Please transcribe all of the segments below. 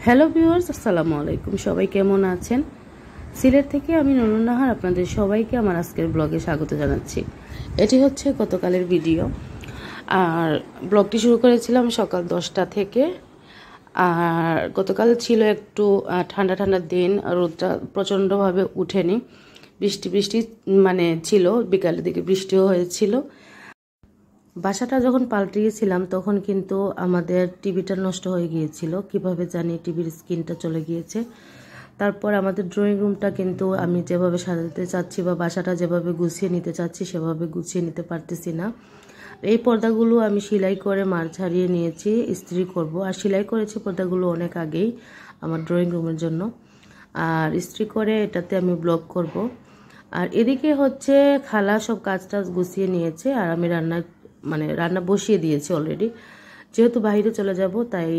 Hello viewers, আসসালামু আলাইকুম। সবাই কেমন আছেন? সিলেট থেকে আমি নুরুন নাহার আপনাদের সবাইকে আমার আজকের ব্লগে স্বাগত জানাচ্ছি। এটি হচ্ছে গতকালের ভিডিও। আর ব্লগটি শুরু করেছিলাম সকাল 10টা থেকে। আর গতকাল ছিল একটু ঠান্ডা ঠান্ডা দিন, রোদটা প্রচণ্ডভাবে উঠেনি, বৃষ্টি মানে ছিল, বিকালের দিকে বৃষ্টিও হয়েছিল। বাসাটা যখন পাল্টিয়েছিলাম তখন কিন্তু আমাদের টিভিটা নষ্ট হয়ে গিয়েছিল, কিভাবে জানি টিভির স্ক্রিনটা চলে গিয়েছে। তারপর আমাদের ড্রয়িং রুমটা কিন্তু আমি যেভাবে সাজাতে চাচ্ছি বা বাসাটা যেভাবে গুছিয়ে নিতে চাচ্ছি সেভাবে গুছিয়ে নিতে পারতেছি না। এই পর্দাগুলো আমি সেলাই করে মার ছাড়িয়ে নিয়েছি, ইস্ত্রি করব। আর সেলাই করেছি পর্দাগুলো অনেক আগেই আমার ড্রয়িং রুমের জন্য, আর ইস্ত্রি করে এটাতে আমি ব্লগ করব। আর এদিকে হচ্ছে খালা সব কাজ টাজ গুছিয়ে নিয়েছে, আর আমি রান্না বসিয়ে দিয়েছি অলরেডি। যেহেতু বাইরে চলে যাব তাই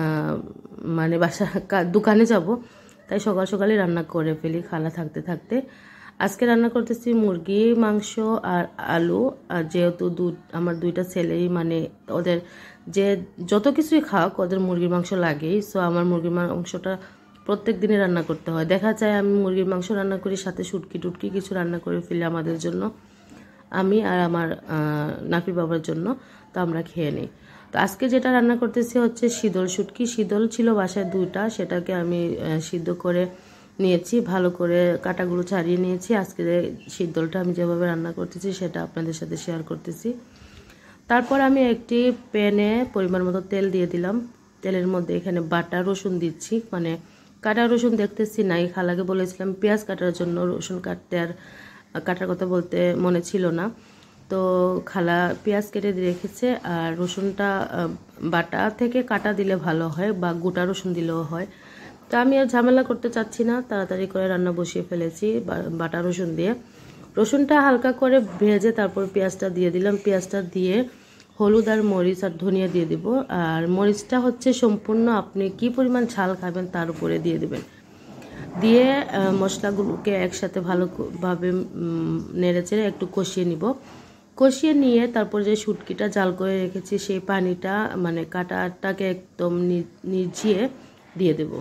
মানে দোকানে যাব, তাই সকাল সকালে রান্না করে ফেলি খালা থাকতে থাকতে। আজকে রান্না করতেছি মুরগি মাংস আর আলু। আর যেহেতু আমার দুইটা ছেলেই মানে ওদের যে যত কিছুই খাওক ওদের মুরগির মাংস লাগেই, সো আমার মুরগির মাংসটা প্রত্যেক দিনই রান্না করতে হয়। দেখা যায় আমি মুরগির মাংস রান্না করি, সাথে শুটকি টুটকি কিছু রান্না করে ফেলি আমাদের জন্য, আমি আর আমার নাফির বাবার জন্য, তো আমরা খেয়ে নিই। তো আজকে যেটা রান্না করতেছি হচ্ছে শীতল শুটকি। শীতল ছিল বাসায় 2টা, সেটাকে আমি সিদ্ধ করে নিয়েছি, ভালো করে কাটাগুলো ছাড়িয়ে নিয়েছি। আজকে শীতলটা আমি যেভাবে রান্না করতেছি সেটা আপনাদের সাথে শেয়ার করতেছি। তারপর আমি একটি প্যানে পরিমাণ মতো তেল দিয়ে দিলাম। তেলের মধ্যে এখানে বাটা রসুন দিচ্ছি, মানে কাটা রসুন দেখতেছি নাই, খালাকে বলেছিলাম পেঁয়াজ কাটার জন্য, রসুন কাটার কথা বলতে মনে ছিল না, তো খালা পেঁয়াজ কেটে দিয়ে রেখেছে। আর রসুনটা বাটা থেকে কাটা দিলে ভালো হয়, বা গোটা রসুন দিলেও হয়। তো আমি আর ঝামেলা করতে চাচ্ছি না, তাড়াতাড়ি করে রান্না বসিয়ে ফেলেছি বাটা রসুন দিয়ে। রসুনটা হালকা করে ভেজে তারপর পেঁয়াজটা দিয়ে দিলাম। পেঁয়াজটা দিয়ে হলুদ আর মরিচ আর ধনিয়া দিয়ে দিব। আর মরিচটা হচ্ছে সম্পূর্ণ আপনি কি পরিমাণ ঝাল খাবেন তার উপরে দিয়ে দেবেন। দিয়ে মশলাগুলোকে একসাথে ভালোভাবে নেড়েচেড়ে একটু কষিয়ে নিব। কষিয়ে নিয়ে তারপর যে শুটকিটা জাল করে রেখেছি সেই পানিটা মানে কাটাটাকে একদম নিজিয়ে দিয়ে দেব।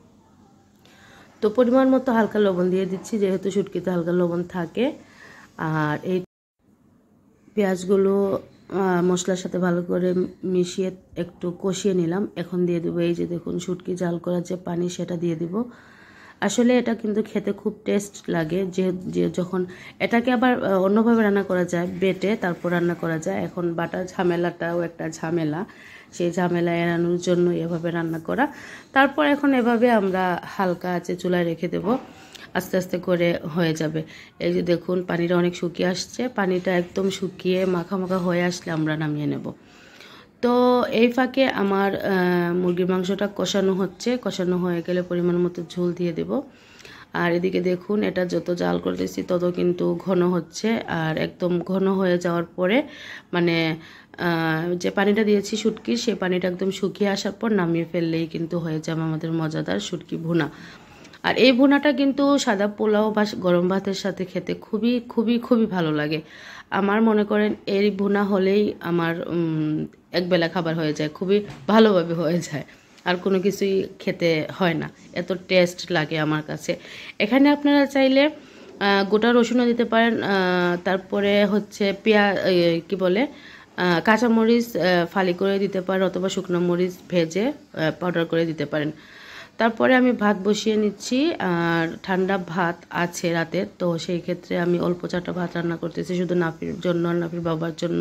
তো পরিমাণ মতো হালকা লবণ দিয়ে দিচ্ছি, যেহেতু শুটকিতে হালকা লবণ থাকে। আর এই পেঁয়াজগুলো মশলার সাথে ভালো করে মিশিয়ে একটু কষিয়ে নিলাম। এখন দিয়ে দেবো এই যে দেখুন শুটকি জাল করার যে পানি, সেটা দিয়ে দিব। আসলে এটা কিন্তু খেতে খুব টেস্ট লাগে, যে যখন এটাকে আবার অন্যভাবে রান্না করা যায়, বেটে তারপর রান্না করা যায়। এখন বাটার ঝামেলাটাও একটা ঝামেলা, সেই ঝামেলা এড়ানোর জন্য এভাবে রান্না করা। তারপর এখন এভাবে আমরা হালকা আঁচে চুলায় রেখে দেব, আস্তে আস্তে করে হয়ে যাবে। এই যে দেখুন পানিটা অনেক শুকিয়ে আসছে, পানিটা একদম শুকিয়ে মাখা মাখা হয়ে আসলে আমরা নামিয়ে নেব। তো এই ফাঁকে আমার মুরগির মাংসটা কষানো হচ্ছে, কষানো হয়ে গেলে পরিমাণ মতো ঝোল দিয়ে দেব। আর এদিকে দেখুন এটা যত জাল করতেছি তত কিন্তু ঘন হচ্ছে, আর একদম ঘন হয়ে যাওয়ার পরে মানে যে পানিটা দিয়েছি শুটকির, সেই পানিটা একদম শুকিয়ে আসার পর নামিয়ে ফেললেই কিন্তু হয়ে যাবে আমাদের মজাদার শুটকি ভুনা। আর এই ভুনাটা কিন্তু সাদা পোলাও বা গরম ভাতের সাথে খেতে খুবই খুবই খুবই ভালো লাগে। আমার মনে করেন এই ভুনা হলেই আমার একবেলা খাবার হয়ে যায়, খুবই ভালোভাবে হয়ে যায়, আর কোনো কিছুই খেতে হয় না, এত টেস্ট লাগে আমার কাছে। এখানে আপনারা চাইলে গোটা রসুনও দিতে পারেন, তারপরে হচ্ছে কি বলে কাঁচামরিচ ফালি করে দিতে পারেন, অথবা শুকনো মরিচ ভেজে পাউডার করে দিতে পারেন। তারপরে আমি ভাত বসিয়ে নিচ্ছি, আর ঠান্ডা ভাত আছে রাতের, তো সেই ক্ষেত্রে আমি অল্প চাটা ভাত রান্না করতেছি শুধু নাফির জন্য আর নাফির বাবার জন্য।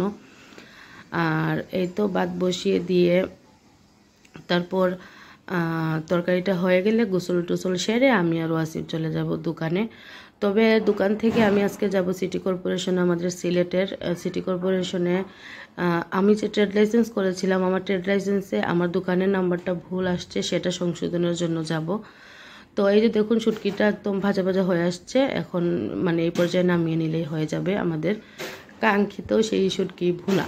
আর এই তো ভাত বসিয়ে দিয়ে তারপর তরকারিটা হয়ে গেলে গোসল টোসল সেরে আমি আর ওয়াসিফ চলে যাব দোকানে। তবে দোকান থেকে আমি আজকে যাব সিটি কর্পোরেশনে, আমাদের সিলেটের সিটি কর্পোরেশনে। আমি যে ট্রেড লাইসেন্স করেছিলাম, আমার ট্রেড লাইসেন্সে আমার দোকানের নাম্বারটা ভুল আসছে, সেটা সংশোধনের জন্য যাব। তো এই যে দেখুন শুটকিটা একদম ভাজা ভাজা হয়ে আসছে, এখন মানে এই পর্যায়ে নামিয়ে নিলেই হয়ে যাবে আমাদের কাঙ্ক্ষিত সেই শুটকি ভুনা।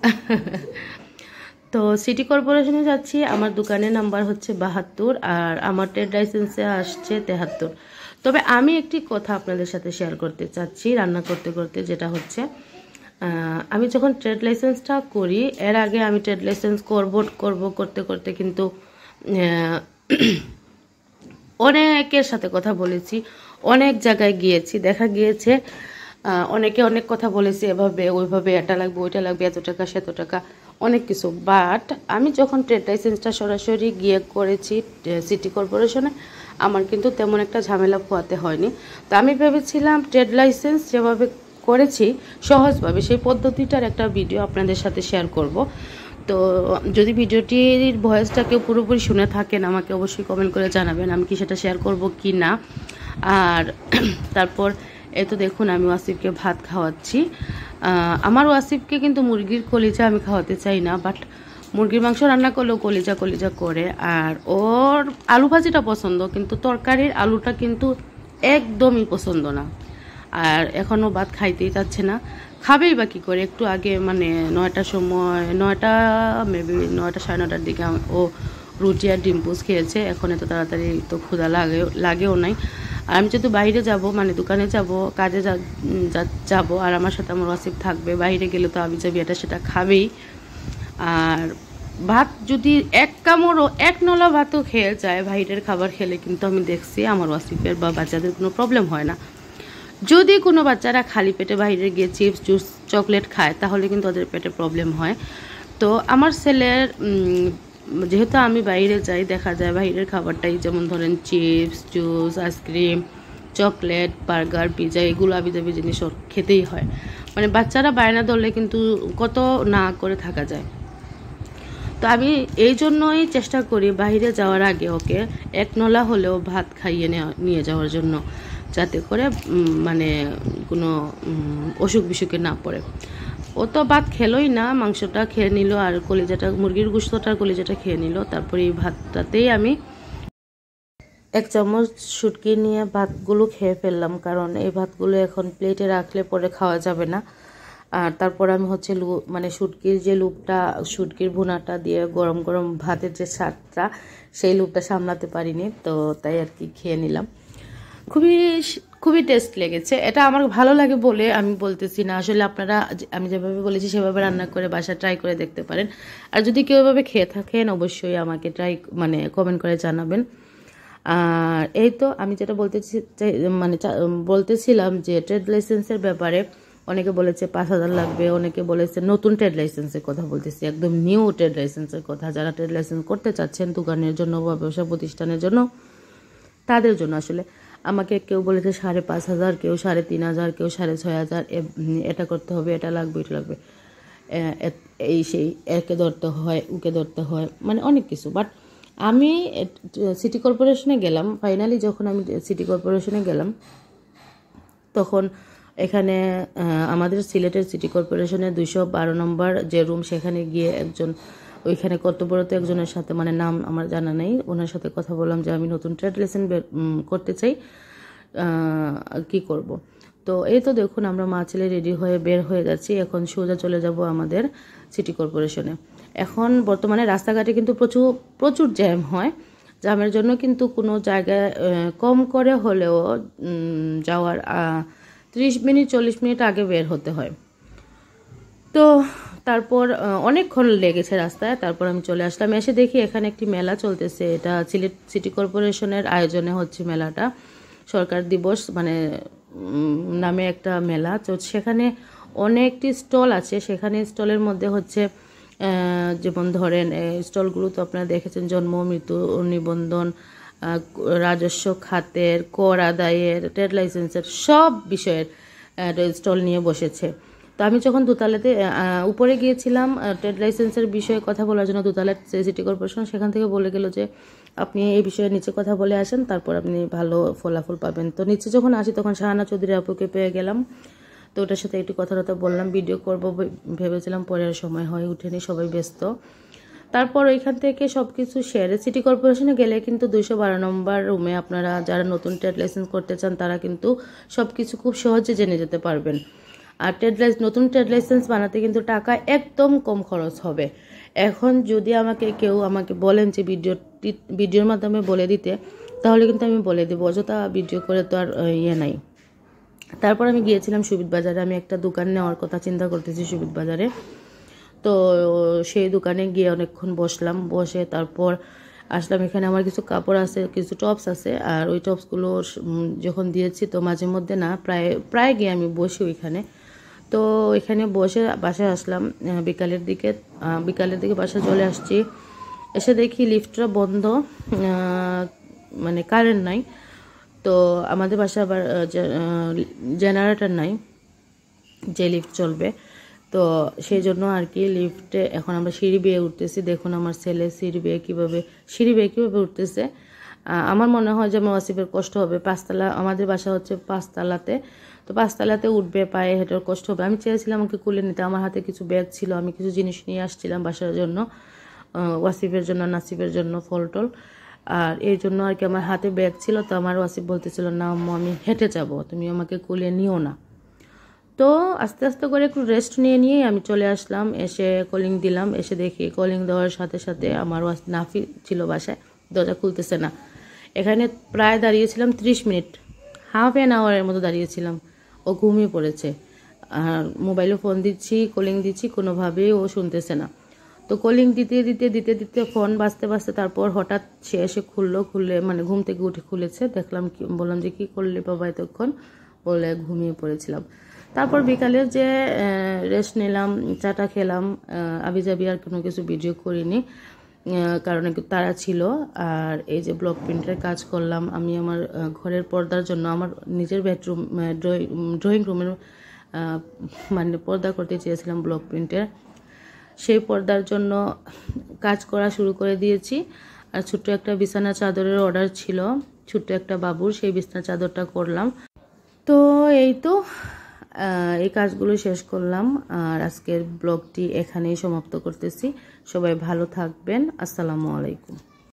তো সিটি কর্পোরেশনে যাচ্ছি, আমার দোকানের নাম্বার হচ্ছে 72, আর আমার ট্রেড লাইসেন্সে আসছে 73। তবে আমি একটি কথা আপনাদের সাথে শেয়ার করতে চাচ্ছি রান্না করতে করতে, যেটা হচ্ছে আমি যখন ট্রেড লাইসেন্সটা করি, এর আগে আমি ট্রেড লাইসেন্স করতে করতে কিন্তু অনেকের সাথে কথা বলেছি, অনেক জায়গায় গিয়েছি, দেখা গিয়েছে অনেকে অনেক কথা বলেছে, এভাবে ওইভাবে, এটা লাগবে ওইটা লাগবে, এত টাকা সেত টাকা, অনেক কিছু। বাট আমি যখন ট্রেড লাইসেন্সটা সরাসরি গিয়ে করেছি সিটি কর্পোরেশনে, আমার কিন্তু তেমন একটা ঝামেলা পোয়াতে হয়নি। তো আমি ভেবেছিলাম ট্রেড লাইসেন্স যেভাবে করেছি সহজভাবে, সেই পদ্ধতিটার একটা ভিডিও আপনাদের সাথে শেয়ার করব। তো যদি ভিডিওটির ভয়েসটা কেউ পুরোপুরি শুনে থাকেন, আমাকে অবশ্যই কমেন্ট করে জানাবেন আমি কি সেটা শেয়ার করব কি না। আর তারপর এই তো দেখুন, আমি ওয়াসিফকে ভাত খাওয়াচ্ছি। আমার ওয়াসিফকে কিন্তু মুরগির কলিজা আমি খাওয়াতে চাই না, বাট মুরগির মাংস রান্না করলেও কলিজা কলিজা করে। আর ওর আলু ভাজিটা পছন্দ, কিন্তু তরকারির আলুটা কিন্তু একদমই পছন্দ না। আর এখনও ভাত খাইতেই চাচ্ছে না, খাবেই বা কী করে। একটু আগে মানে 9টার সময়, 9টা মেবি 9টা 9:30টার দিকে ও রুটি আর ডিম পোচ খেয়েছে। এখন এত তাড়াতাড়ি তো ক্ষুধা লাগেও নাই। আর আমি যেহেতু বাইরে যাব, মানে দোকানে যাব, কাজে যাব, আর আমার সাথে আমার ওয়াসিফ থাকবে, বাইরে গেলে তো আমি যাবি এটা সেটা খাবেই। আর ভাত যদি এক কামড়ও, এক নলা ভাতও খেয়ে যায় বাইরের খাবার খেলে, কিন্তু আমি দেখছি আমার ওয়াসিফের বা বাচ্চাদের কোনো প্রবলেম হয় না। যদি কোনো বাচ্চারা খালি পেটে বাইরে গিয়ে চিপস জুস চকলেট খায়, তাহলে কিন্তু ওদের পেটে প্রবলেম হয়। তো আমার ছেলের যেহেতু আমি বাইরে যাই, দেখা যায় বাইরের খাবারটাই, যেমন ধরেন chips juice ice cream chocolate burger pizza, এগুলো আবিজাবি জিনিস ওর খেতেই হয়। মানে বাচ্চারা বায়না ধরলে কিন্তু কত না করে থাকা যায়। তো আমি এই জন্যই চেষ্টা করি বাইরে যাওয়ার আগে ওকে এক নলা হলেও ভাত খাইয়ে নিয়ে যাওয়ার জন্য, যাতে করে মানে কোনো অসুখ বিসুখে না পড়ে। ও তো ভাত খেলোই না, মাংসটা খেয়ে নিল আর কলিজাটা, মুরগির গোশতটার কলিজাটা খেয়ে নিল। তারপরে এই ভাতটাতেই আমি 1 চামচ শুটকি নিয়ে ভাতগুলো খেয়ে ফেললাম, কারণ এই ভাতগুলো এখন প্লেটে রাখলে পরে খাওয়া যাবে না। আর তারপর আমি হচ্ছে মানে শুটকির যে লুপটা, শুটকির ভুনাটা দিয়ে গরম গরম ভাতের যে স্বাদটা, সেই লুপটা সামলাতে পারিনি, তো তাই আর কি খেয়ে নিলাম। খুবই খুবই টেস্ট লেগেছে। এটা আমার ভালো লাগে বলে আমি বলতেছি না, আসলে আপনারা আমি যেভাবে বলেছি সেভাবে রান্না করে বাসা ট্রাই করে দেখতে পারেন। আর যদি কেউ এভাবে খেয়ে থাকেন, অবশ্যই আমাকে মানে কমেন্ট করে জানাবেন। আর এই তো আমি যেটা বলতেছিলাম যে ট্রেড লাইসেন্সের ব্যাপারে অনেকে বলেছে 5,000 লাগবে, অনেকে বলেছে নতুন ট্রেড লাইসেন্সের কথা বলতেছি, একদম নিউ ট্রেড লাইসেন্সের কথা। যারা ট্রেড লাইসেন্স করতে চাচ্ছেন দোকানের জন্য বা ব্যবসা প্রতিষ্ঠানের জন্য, তাদের জন্য আসলে। আমাকে কেউ বলেছে 5,500, কেউ 3,500, কেউ 6,500, এটা করতে হবে, এটা লাগবে, এটা লাগবে, এই সেই, একে ধরতে হয়, উকে ধরতে হয়, মানে অনেক কিছু। বাট আমি সিটি কর্পোরেশনে গেলাম, ফাইনালি যখন আমি সিটি কর্পোরেশনে গেলাম, তখন এখানে আমাদের সিলেটের সিটি কর্পোরেশনের 212 নম্বর যে রুম, সেখানে গিয়ে একজন ওইখানে কর্তব্যরত একজনের সাথে, মানে নাম আমার জানা নেই, ওনার সাথে কথা বললাম যে আমি নতুন ট্রেড লাইসেন্স করতে চাই, কি করব। তো এই তো দেখুন, আমরা মা ছেলে রেডি হয়ে বের হয়ে যাচ্ছি, এখন সোজা চলে যাব আমাদের সিটি কর্পোরেশনে। এখন বর্তমানে রাস্তাঘাটে কিন্তু প্রচুর প্রচুর জ্যাম হয়, জ্যামের জন্য কিন্তু কোনো জায়গায় কম করে হলেও যাওয়ার 30 মিনিট 40 মিনিট আগে বের হতে হয়। তো তারপর অনেকক্ষণ লেগেছে রাস্তায়, তারপর আমি চলে আসলাম। এসে দেখি এখানে একটি মেলা চলতেছে, এটা সিলেট সিটি কর্পোরেশনের আয়োজনে হচ্ছে মেলাটা, সরকার দিবস মানে নামে একটা মেলা। তো সেখানে অনেকটি স্টল আছে, সেখানে স্টলের মধ্যে হচ্ছে যেমন ধরেন স্টলগুলো তো আপনারা দেখেছেন, জন্ম মৃত্যু নিবন্ধন, রাজস্ব খাতের, কর আদায়ের, ট্রেড লাইসেন্সের সব বিষয়ের স্টল নিয়ে বসেছে। তো আমি যখন দোতলাতে উপরে গিয়েছিলাম ট্রেড লাইসেন্সের বিষয়ে কথা বলার জন্য, দোতলার সিটি কর্পোরেশন, সেখান থেকে বলে গেল যে আপনি এই বিষয়ে নিচে কথা বলে আসেন, তারপর আপনি ভালো ফলাফল পাবেন। তো নিচে যখন আসি তখন শাহানা চৌধুরী আপুকে পেয়ে গেলাম, তো ওটার সাথে একটু কথা বললাম, ভিডিও করব ভেবেছিলাম, পরের সময় হয়ে উঠেনি, সবাই ব্যস্ত। তারপর ওইখান থেকে সব কিছু সেরে সিটি কর্পোরেশনে গেলে কিন্তু 212 নম্বর রুমে আপনারা যারা নতুন ট্রেড লাইসেন্স করতে চান, তারা কিন্তু সব কিছু খুব সহজে জেনে যেতে পারবেন। আর নতুন ট্রেড লাইসেন্স বানাতে কিন্তু টাকা একদম কম খরচ হবে। এখন যদি কেউ আমাকে বলেন যে ভিডিওর মাধ্যমে বলে দিতে, তাহলে কিন্তু আমি বলে দেবো, অযথা ভিডিও করে তো আর নাই। তারপর আমি গিয়েছিলাম সুবিধ বাজারে, আমি একটা দোকান নেওয়ার কথা চিন্তা করতেছি সুবিধ বাজারে। তো সেই দোকানে গিয়ে অনেকক্ষণ বসলাম, বসে তারপর আসলাম। এখানে আমার কিছু কাপড় আছে, কিছু টপস আছে, আর ওই টপসগুলো যখন দিয়েছি তো মাঝে মধ্যে না প্রায় গিয়ে আমি বসি ওইখানে। তো এখানে বসে বাসায় আসলাম বিকালের দিকে বাসায় চলে আসছি। এসে দেখি লিফটটা বন্ধ, মানে কারেন্ট নাই। তো আমাদের বাসায় আবার জেনারেটর নাই যে লিফট চলবে। তো সেই জন্য আর কি লিফটে এখন আমরা সিঁড়ি বেয়ে উঠতেছি। দেখুন আমার ছেলে সিঁড়ি বেয়ে কীভাবে উঠতেছে। আমার মনে হয় যে আমার ওয়াসিফের কষ্ট হবে। আমাদের বাসা হচ্ছে 5 তলাতে, তো 5 তলাতে উঠবে, পায়ে হেঁটে কষ্ট হবে। আমি চেয়েছিলাম ওকে কুলে নিতে, আমার হাতে কিছু ব্যাগ ছিল, আমি কিছু জিনিস নিয়ে আসছিলাম বাসার জন্য, ওয়াসিফের জন্য, নাসিফের জন্য, ফলটল। আর এই জন্য আর কি আমার হাতে ব্যাগ ছিল। তো আমার ওয়াসিফ বলতেছিল, না আম্মু আমি হেঁটে যাব, তুমি আমাকে কুলে নিও না। তো আস্তে আস্তে করে একটু রেস্ট নিয়ে আমি চলে আসলাম। এসে কলিং দিলাম, এসে দেখি কলিং দেওয়ার সাথে সাথে আমার নাফি ছিল বাসায়, দরজা খুলতেছে না। এখানে প্রায় দাঁড়িয়েছিলাম 30 মিনিট, হাফ অ্যান আওয়ারের মতো দাঁড়িয়েছিলাম। ও ঘুমিয়ে পড়েছে। আর মোবাইলে ফোন দিচ্ছি, কলিং দিচ্ছি, কোনোভাবেই ও শুনতেছে না। তো কলিং দিতে ফোন বাজতে তারপর হঠাৎ সে এসে খুললে মানে ঘুম থেকে উঠে খুলেছে। দেখলাম, বললাম যে কী করলি বাবা এতক্ষণ? বলে ঘুমিয়ে পড়েছিলাম। তারপর বিকালে যে রেস্ট নিলাম, চাটা খেলাম, আবিজাবি আর কোনো কিছু ভিডিও করিনি, কারণ একটু তাড়া ছিল। আর এই যে ব্লক প্রিন্টের কাজ করলাম আমি আমার ঘরের পর্দার জন্য। আমার নিজের বেডরুম ড্রয়িং রুমের মানে পর্দা করতে চেয়েছিলাম ব্লক প্রিন্টের, সেই পর্দার জন্য কাজ করা শুরু করে দিয়েছি। আর ছোট্ট একটা বিছানা চাদরের অর্ডার ছিল, ছোট্ট একটা বাবুর, সেই বিছানা চাদরটা করলাম। তো এই তো এই কাজগুলো শেষ করলাম। আর আজকের ব্লগটি এখানেই সমাপ্ত করতেছি। সবাই ভালো থাকবেন। আসসালামু আলাইকুম।